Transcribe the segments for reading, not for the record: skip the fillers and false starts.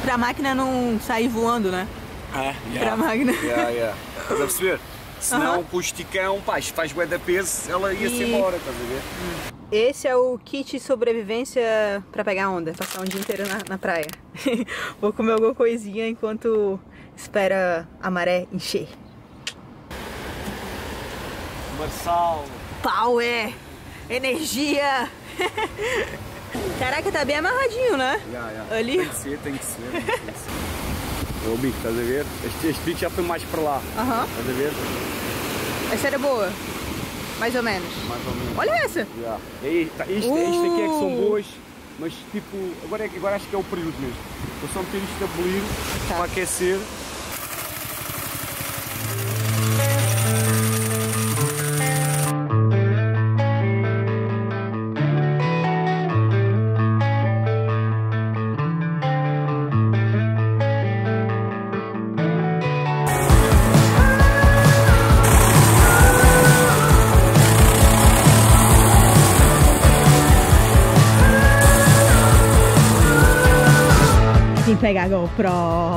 pra máquina não sair voando, né? Pra máquina. Estás a perceber? Senão com o esticão, pá, faz bué da peso, ela ia-se embora, estás a ver? Esse é o kit sobrevivência pra pegar onda, passar um dia inteiro na praia. Vou comer alguma coisinha enquanto espera a maré encher. Marçal. Power! Energia! Caraca, tá bem amarradinho, né? Ali. Tem que ser, tem que ser. É o bico, estás a ver? Este bico já foi mais para lá. Estás a ver? Essa era boa. Mais ou menos. Mais ou menos. Olha essa! Isto aqui é que são boas, mas tipo, agora acho que é o período mesmo. Vou só meter isto a bolir para aquecer. Pegar a GoPro.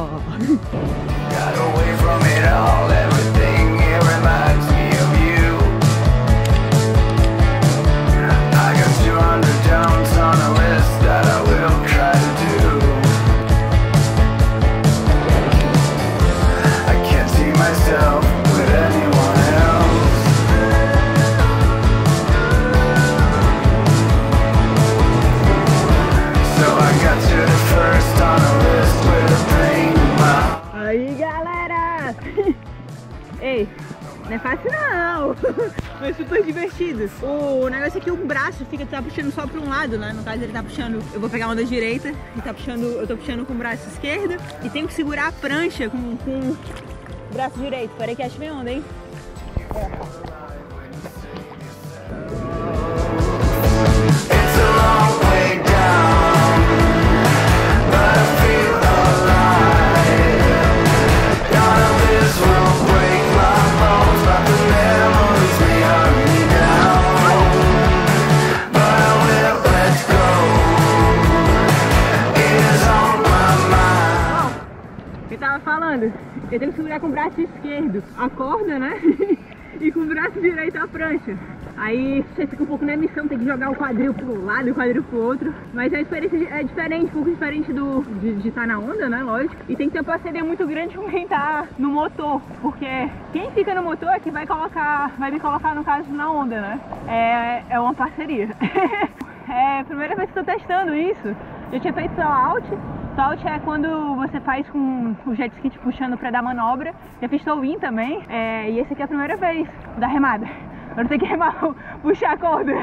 Ei, não é fácil não, mas super divertido. O negócio é que o braço tá puxando só para um lado, né? No caso ele tá puxando, eu vou pegar a onda direita e eu tô puxando com o braço esquerdo e tenho que segurar a prancha com o braço direito. Peraí que acho bem onda, hein? Eu tenho que segurar com o braço esquerdo a corda, né? E com o braço direito a prancha. Aí você fica um pouco na missão, tem que jogar o quadril para um lado e o quadril pro outro. Mas a experiência é diferente, um pouco diferente de estar na onda, né? Lógico. E tem que ter uma parceria muito grande com quem tá no motor. Porque quem fica no motor é que vai me colocar no caso na onda, né? É uma parceria. É a primeira vez que estou testando isso. Já tinha feito só out. Out é quando você faz com o jet ski te puxando para dar manobra. Já fiz tow-in também. E esse aqui é a primeira vez da remada. Eu não tenho que remar, puxar a corda.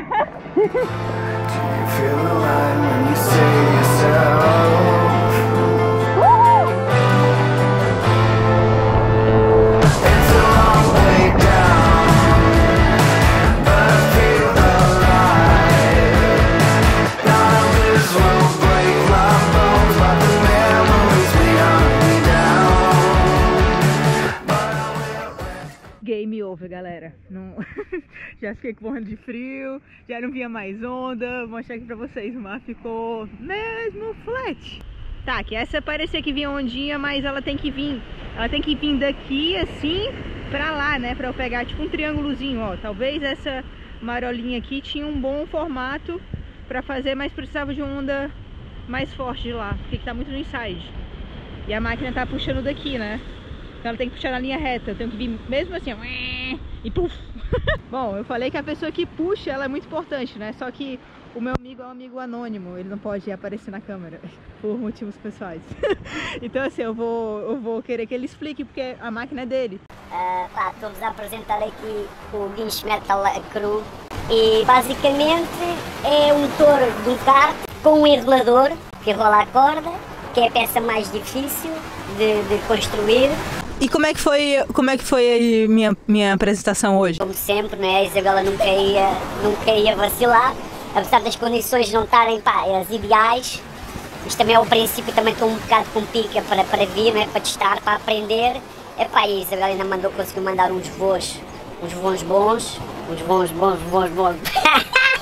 Game over, galera. Não... Já fiquei morrendo de frio, já não vinha mais onda. Vou mostrar aqui pra vocês, o mar ficou mesmo flat. Tá, que essa parecia que vinha ondinha, mas ela tem que vir daqui assim pra lá, né? Pra eu pegar tipo um triângulozinho, ó. Talvez essa marolinha aqui tinha um bom formato pra fazer, mas precisava de uma onda mais forte de lá, porque tá muito no inside. E a máquina tá puxando daqui, né? Então ela tem que puxar na linha reta, eu tenho que vir mesmo assim, ó, e puf! Bom, eu falei que a pessoa que puxa, ela é muito importante, né? Só que o meu amigo é um amigo anônimo, ele não pode aparecer na câmera, por motivos pessoais. Então assim, eu vou querer que ele explique, porque a máquina é dele. Estou-vos a apresentar aqui o Guincho Metal Crew e basicamente é um motor de um kart com um enrolador que rola a corda, que é a peça mais difícil de construir. E como é que foi aí minha apresentação hoje? Como sempre, né? A Isabela nunca ia vacilar, apesar das condições não estarem as ideais. Isto também é o princípio, também estou um bocado com pica para vir, né? Para testar, para aprender. Epá, a Isabela ainda conseguiu mandar uns voos bons.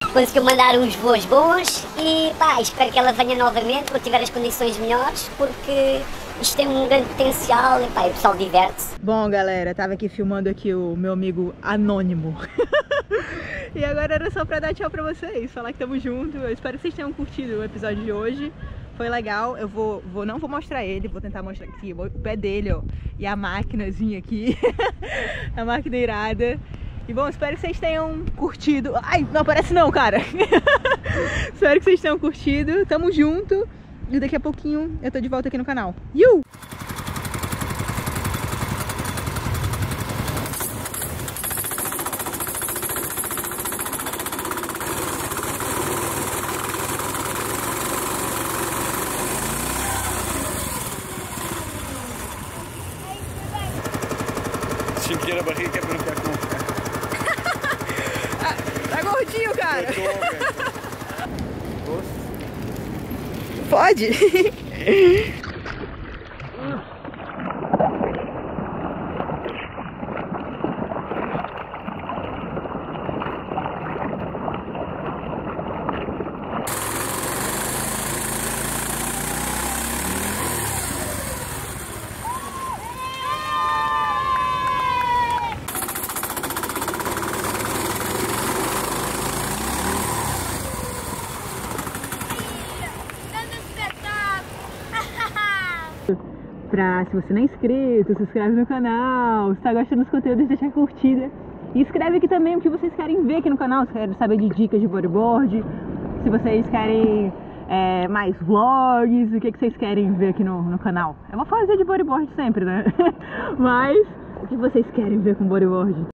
conseguiu mandar uns voos bons e pá, espero que ela venha novamente quando tiver as condições melhores, porque isto tem um grande potencial e pá, o pessoal diverte-se. Bom, galera, tava aqui filmando aqui o meu amigo anônimo. E agora era só pra dar tchau pra vocês, falar que tamo junto. Eu espero que vocês tenham curtido o episódio de hoje. Foi legal, eu não vou mostrar ele, vou tentar mostrar aqui o pé dele, ó. E a maquinazinha aqui, a máquina irada. E bom, espero que vocês tenham curtido. Ai, não aparece não, cara. Espero que vocês tenham curtido, tamo junto. E daqui a pouquinho eu tô de volta aqui no canal. Se encher a barriga é para não ficar com... Tá gordinho, cara. Posso? Pode. Se você não é inscrito, se inscreve no canal. Se tá gostando dos conteúdos, deixa a curtida. E escreve aqui também o que vocês querem ver aqui no canal. Se querem saber de dicas de bodyboard, se vocês querem mais vlogs, o que vocês querem ver aqui no canal. Eu vou fazer de bodyboard sempre, né? Mas o que vocês querem ver com bodyboard?